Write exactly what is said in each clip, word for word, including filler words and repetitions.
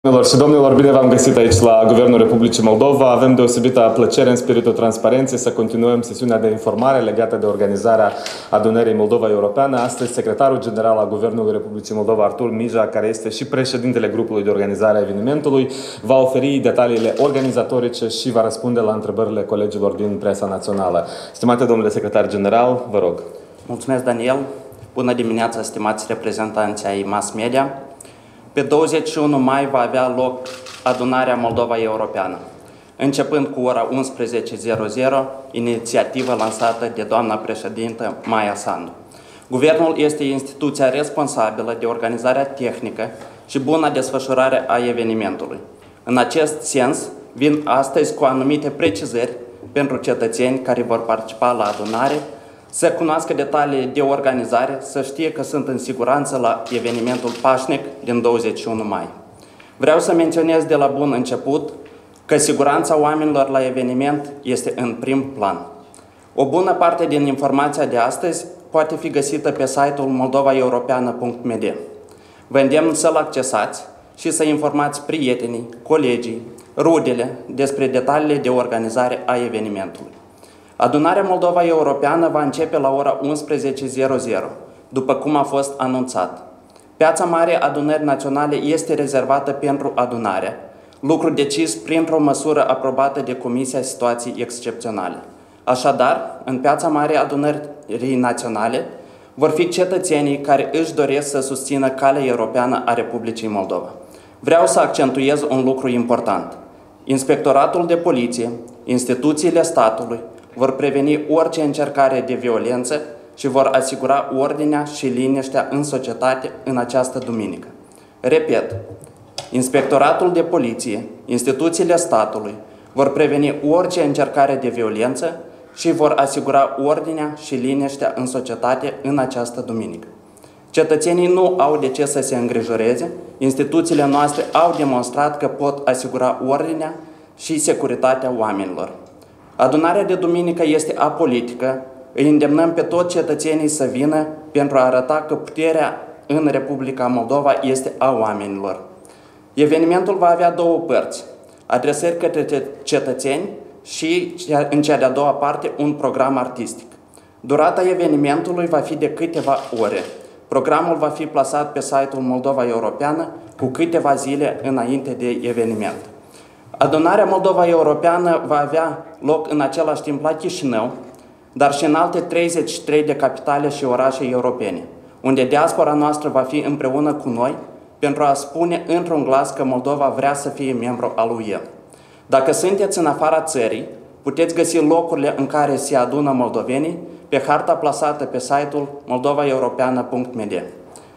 Doamnelor și domnilor, bine v-am găsit aici la Guvernul Republicii Moldova. Avem deosebită plăcere în spiritul transparenței să continuăm sesiunea de informare legată de organizarea adunării Moldova Europeană. Astăzi, secretarul general al Guvernului Republicii Moldova, Artur Mija, care este și președintele grupului de organizare a evenimentului, va oferi detaliile organizatorice și va răspunde la întrebările colegilor din presa națională. Stimate domnule secretar general, vă rog. Mulțumesc, Daniel. Bună dimineața, stimați reprezentanți ai mass media. Pe douăzeci și unu mai va avea loc adunarea Moldova Europeană, începând cu ora unsprezece zero zero, inițiativă lansată de doamna președintă Maia Sandu. Guvernul este instituția responsabilă de organizarea tehnică și buna desfășurare a evenimentului. În acest sens, vin astăzi cu anumite precizări pentru cetățeni care vor participa la adunare, să cunoască detaliile de organizare, să știe că sunt în siguranță la evenimentul pașnic din douăzeci și unu mai. Vreau să menționez de la bun început că siguranța oamenilor la eveniment este în prim plan. O bună parte din informația de astăzi poate fi găsită pe site-ul moldova europeană punct m d. Vă îndemn să-l accesați și să informați prietenii, colegii, rudele despre detaliile de organizare a evenimentului. Adunarea Moldova Europeană va începe la ora unsprezece zero zero, după cum a fost anunțat. Piața Mare Adunării Naționale este rezervată pentru adunare, lucru decis printr-o măsură aprobată de Comisia Situații Excepționale. Așadar, în Piața Mare Adunării Naționale vor fi cetățenii care își doresc să susțină calea europeană a Republicii Moldova. Vreau să accentuez un lucru important. Inspectoratul de Poliție, instituțiile statului, vor preveni orice încercare de violență și vor asigura ordinea și liniștea în societate în această duminică. Repet, Inspectoratul de Poliție, instituțiile statului vor preveni orice încercare de violență și vor asigura ordinea și liniștea în societate în această duminică. Cetățenii nu au de ce să se îngrijoreze, instituțiile noastre au demonstrat că pot asigura ordinea și securitatea oamenilor. Adunarea de duminică este apolitică, îi îndemnăm pe toți cetățenii să vină pentru a arăta că puterea în Republica Moldova este a oamenilor. Evenimentul va avea două părți, adresări către cetățeni și, în cea de-a doua parte, un program artistic. Durata evenimentului va fi de câteva ore. Programul va fi plasat pe site-ul Moldova Europeană cu câteva zile înainte de eveniment. Adunarea Moldova Europeană va avea loc în același timp la Chișinău, dar și în alte treizeci și trei de capitale și orașe europene, unde diaspora noastră va fi împreună cu noi pentru a spune într-un glas că Moldova vrea să fie membru al U E. Dacă sunteți în afara țării, puteți găsi locurile în care se adună moldovenii pe harta plasată pe site-ul moldova europeană punct m d.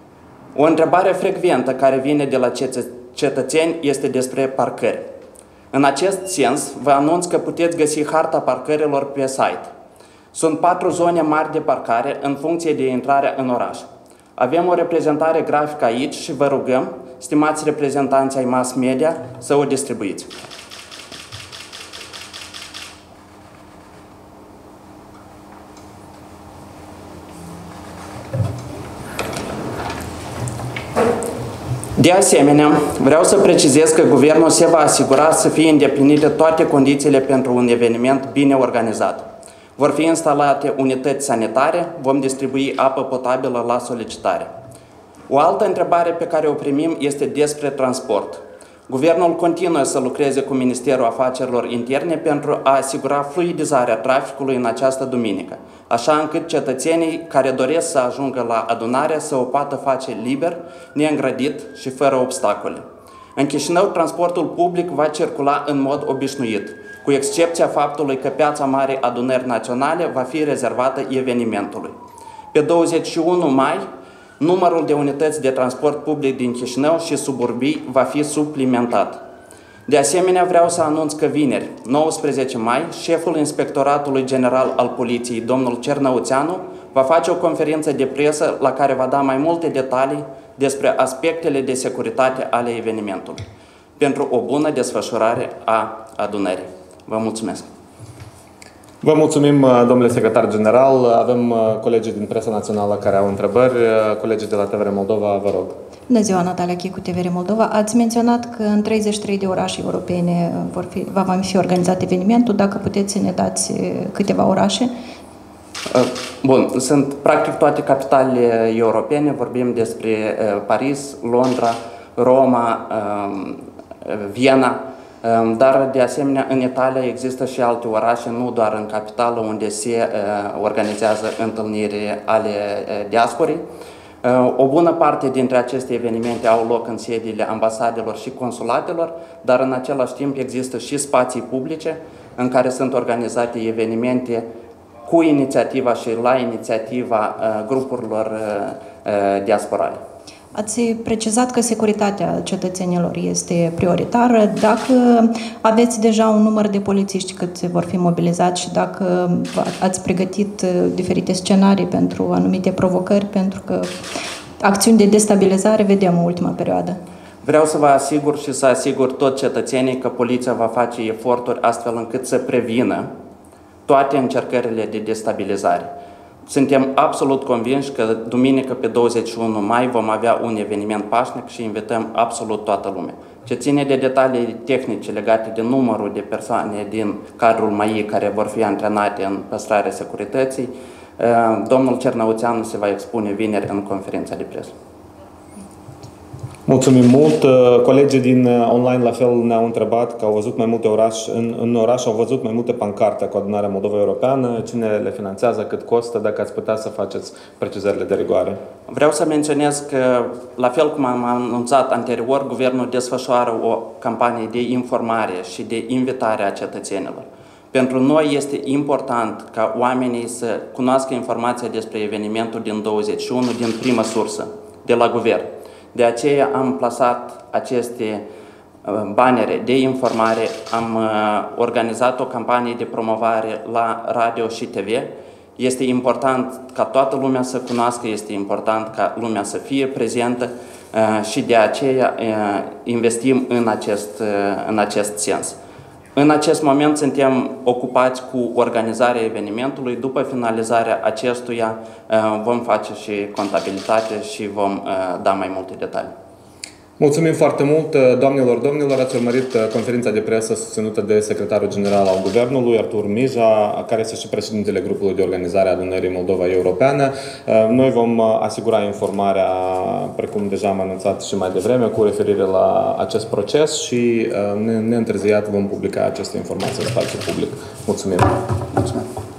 O întrebare frecventă care vine de la cetățeni este despre parcări. În acest sens, vă anunț că puteți găsi harta parcărilor pe site. Sunt patru zone mari de parcare în funcție de intrarea în oraș. Avem o reprezentare grafică aici și vă rugăm, stimați reprezentanți ai mass media, să o distribuiți. De asemenea, vreau să precizez că Guvernul se va asigura să fie îndeplinite toate condițiile pentru un eveniment bine organizat. Vor fi instalate unități sanitare, vom distribui apă potabilă la solicitare. O altă întrebare pe care o primim este despre transport. Guvernul continuă să lucreze cu Ministerul Afacerilor Interne pentru a asigura fluidizarea traficului în această duminică, așa încât cetățenii care doresc să ajungă la adunare să o poată face liber, neîngrădit și fără obstacole. În Chișinău, transportul public va circula în mod obișnuit, cu excepția faptului că Piața Mare Adunării Naționale va fi rezervată evenimentului. Pe douăzeci și unu mai, numărul de unități de transport public din Chișinău și suburbii va fi suplimentat. De asemenea, vreau să anunț că vineri, nouăsprezece mai, șeful Inspectoratului General al Poliției, domnul Cernăuțeanu, va face o conferință de presă la care va da mai multe detalii despre aspectele de securitate ale evenimentului, pentru o bună desfășurare a adunării. Vă mulțumesc! Vă mulțumim, domnule secretar general. Avem colegii din presa națională care au întrebări. Colegii de la T V R Moldova, vă rog. Bună ziua, Natalia Chicu, T V R Moldova. Ați menționat că în treizeci și trei de orașe europene vor fi, va fi organizat evenimentul. Dacă puteți să ne dați câteva orașe? Bun, sunt practic toate capitalele europene. Vorbim despre Paris, Londra, Roma, Viena. Dar, de asemenea, în Italia există și alte orașe, nu doar în capitală, unde se uh, organizează întâlniri ale uh, diasporii. Uh, o bună parte dintre aceste evenimente au loc în sediile ambasadelor și consulatelor, dar în același timp există și spații publice în care sunt organizate evenimente cu inițiativa și la inițiativa uh, grupurilor uh, uh, diasporale. Ați precizat că securitatea cetățenilor este prioritară. Dacă aveți deja un număr de polițiști cât vor fi mobilizați și dacă ați pregătit diferite scenarii pentru anumite provocări, pentru că acțiuni de destabilizare vedem în ultima perioadă. Vreau să vă asigur și să asigur toți cetățenii că poliția va face eforturi astfel încât să prevină toate încercările de destabilizare. Suntem absolut convinși că duminică pe douăzeci și unu mai vom avea un eveniment pașnic și invităm absolut toată lumea. Ce ține de detalii tehnice legate de numărul de persoane din cadrul M A I care vor fi antrenate în păstrarea securității, domnul Cernăuțeanu se va expune vineri în conferința de presă. Mulțumim mult. Colegii din online la fel ne-au întrebat că au văzut mai multe orașe, în, în oraș au văzut mai multe pancarte cu Adunarea Moldova Europeană. Cine le finanțează, cât costă, dacă ați putea să faceți precizările de rigoare. Vreau să menționez că, la fel cum am anunțat anterior, Guvernul desfășoară o campanie de informare și de invitare a cetățenilor. Pentru noi este important ca oamenii să cunoască informația despre evenimentul din douăzeci și unu din primă sursă, de la Guvern. De aceea am plasat aceste banere de informare, am organizat o campanie de promovare la radio și T V. Este important ca toată lumea să cunoască, este important ca lumea să fie prezentă și de aceea investim în acest, în acest sens. În acest moment suntem ocupați cu organizarea evenimentului. După finalizarea acestuia vom face și contabilitate și vom da mai multe detalii. Mulțumim foarte mult, doamnelor, domnilor. Ați urmărit conferința de presă susținută de secretarul general al Guvernului, Artur Mija, care este și președintele grupului de organizare a Adunării Moldova Europeană. Noi vom asigura informarea, precum deja am anunțat și mai devreme, cu referire la acest proces și neîntârziat vom publica aceste informații în spațiu public. Mulțumim! Mulțumim!